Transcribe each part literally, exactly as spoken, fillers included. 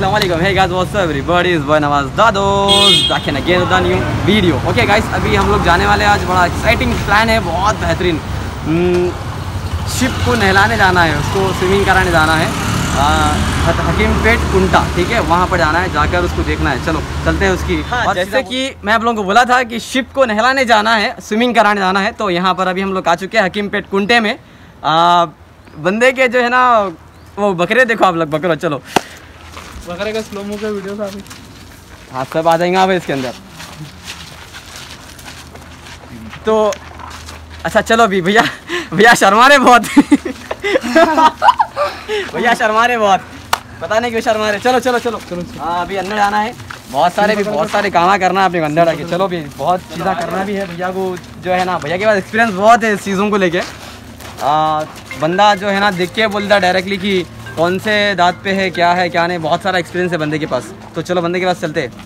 अस्सलाम वालेकुम, hey guys, what's up everybody, is boy Nawaz दादोस back in again with a new video. Okay guys, अभी हम लोग जाने वाले हैं, आज बड़ा एक्साइटिंग प्लान है, बहुत बेहतरीन। शिप को नहलाने जाना है, उसको स्विमिंग कराने जाना है, हकीमपेट कुंटा, ठीक है, वहाँ पर जाना है, जाकर उसको देखना है। चलो चलते हैं उसकी। हाँ, और जैसे कि मैं आप लोगों को बोला था कि शिप को नहलाने जाना है, स्विमिंग कराने जाना है, तो यहाँ पर अभी हम लोग आ चुके हैं हकीमपेट कुंटे में। आ, बंदे के जो है ना वो बकरे देखो आप लोग, बकरो। चलो बकरे का स्लोमो का वीडियो था अभी। हाँ, सब आ जाएंगे आप इसके अंदर। तो अच्छा चलो अभी भैया भैया शर्मा रहे बहुत भैया शर्मा रहे बहुत, पता नहीं क्यों शर्मा रहे। चलो चलो चलो चलो हाँ, अभी अंदर जाना है, बहुत सारे भी बहुत सारे काम करना है अपने अंदर आके। चलो भी बहुत चीज़ें करना भी है भैया को, जो है ना भैया के पास एक्सपीरियंस बहुत है इस चीज़ों को लेके। बंदा जो है ना देख के बोलता डायरेक्टली कि कौन से दांत पे है, क्या है क्या नहीं, बहुत सारा एक्सपीरियंस है बंदे के पास। तो चलो बंदे के पास चलते हैं।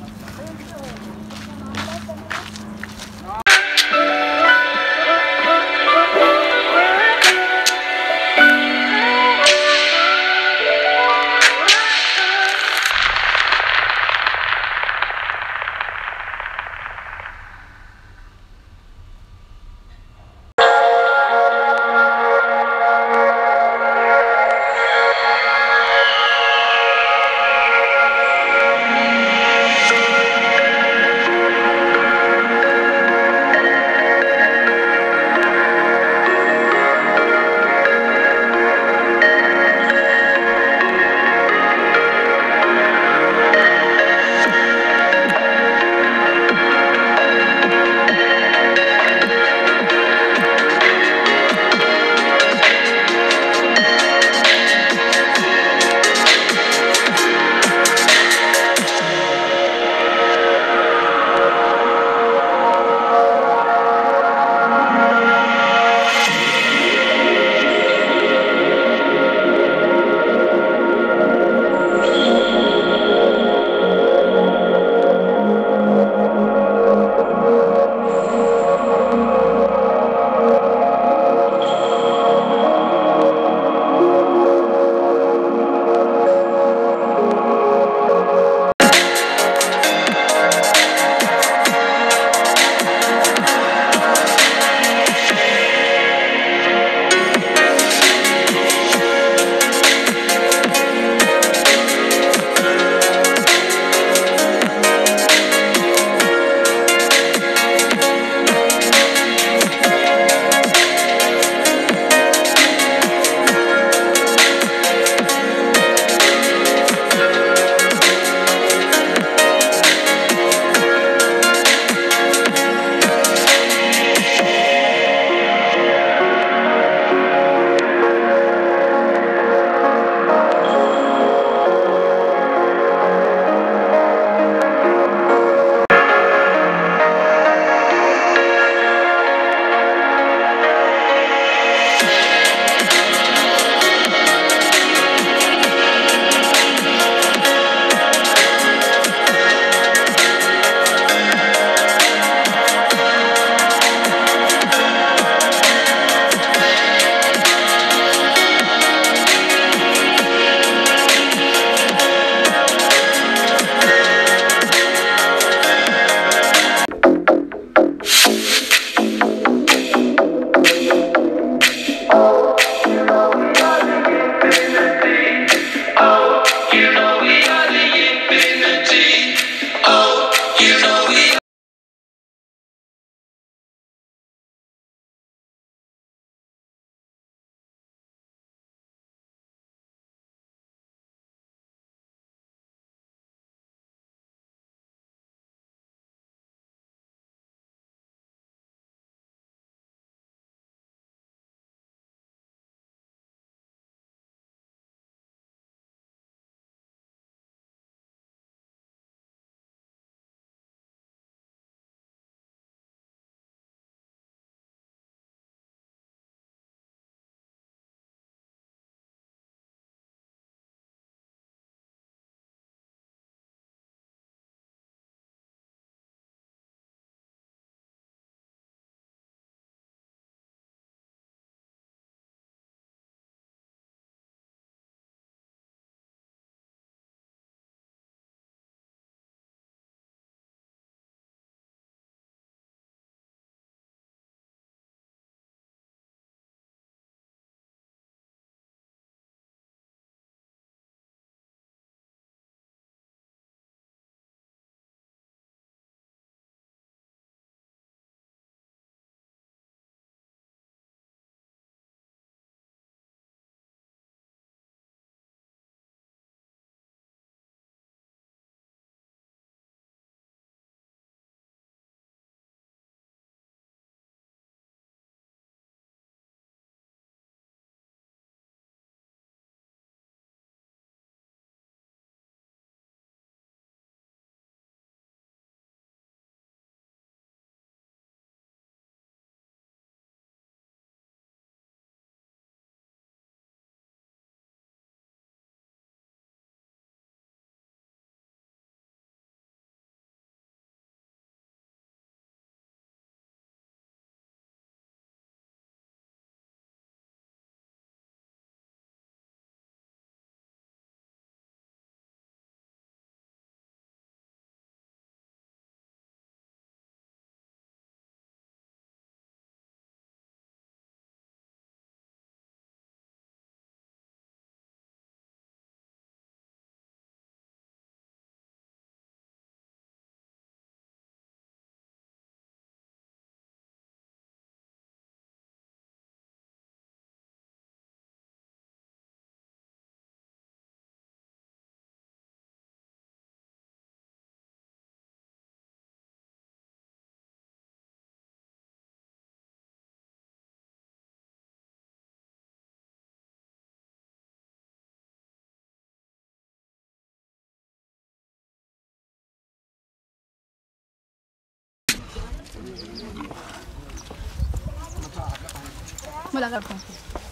मैं करता हूँ।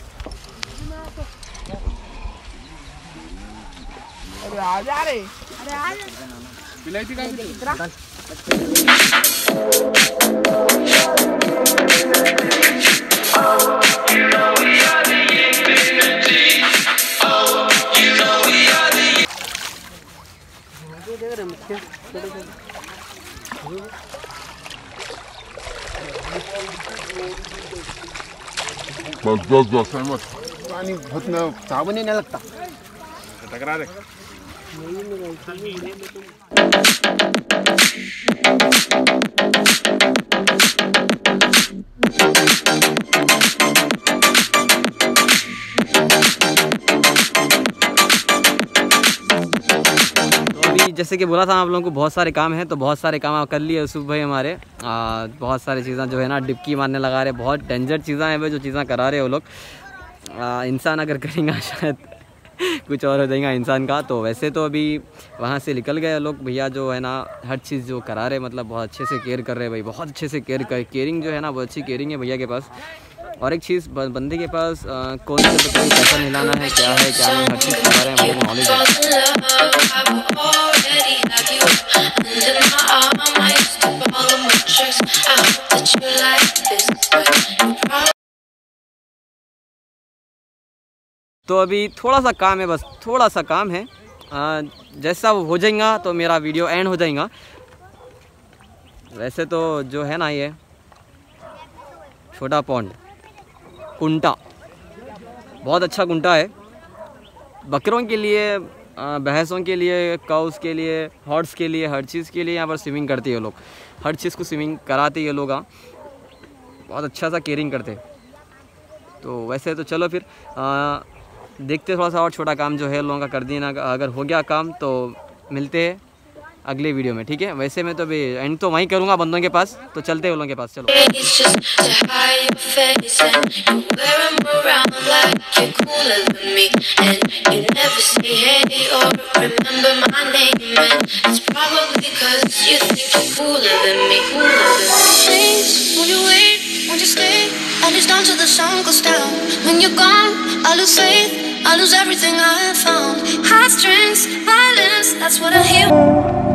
अरे आ जा रे, अरे आ जा। विलायती का भी बस बस बस सहमत। पानी बहुत ना साबुन ही नहीं लगता। टकरा दे। जैसे कि बोला था आप लोगों को बहुत सारे काम हैं, तो बहुत सारे काम कर लिए यूसुफ भाई हमारे। आ, बहुत सारी चीज़ें जो है ना डिपकी मारने लगा रहे, बहुत डेंजर चीज़ें हैं भाई जो चीज़ें करा रहे हैं वो लोग। इंसान अगर करेंगे शायद कुछ और हो जाएगा इंसान का। तो वैसे तो अभी वहाँ से निकल गए लोग भैया, जो है ना हर चीज़ जो करा रहे, मतलब बहुत अच्छे से केयर कर रहे हैं भाई, बहुत अच्छे से केयर कर केयरिंग जो है ना बहुत अच्छी केयरिंग है भैया के पास। और एक चीज़ बंदे के पास आ, कौन से बच्चे को कैसा नहलाना है, क्या है क्या नहीं, हर चीज़ करा रहे हैं, नॉलेज है। तो अभी थोड़ा सा काम है, बस थोड़ा सा काम है। आ, जैसा वो हो जाएगा तो मेरा वीडियो एंड हो जाएगा। वैसे तो जो है ना ये छोटा पॉन्ड कुंटा बहुत अच्छा कुंटा है, बकरों के लिए, भैंसों के लिए, काउस के लिए, हॉर्स के लिए, हर चीज़ के लिए यहाँ पर स्विमिंग करते हैं लोग। हर चीज़ को स्विमिंग कराते ये लोग, बहुत अच्छा सा केयरिंग करते। तो वैसे तो चलो फिर आ, देखते थोड़ा सा और छोटा काम जो है लोगों का कर देना। अगर हो गया काम तो मिलते हैं अगले वीडियो में, ठीक है। वैसे मैं तो अभी एंड तो वहीं करूँगा बंदों के पास, तो चलते हैं उन लोगों के पास। चलो I lose down till the sun goes down. When you're gone, I lose faith, I lose everything I have found. Heartstrings, violence, that's what I hear.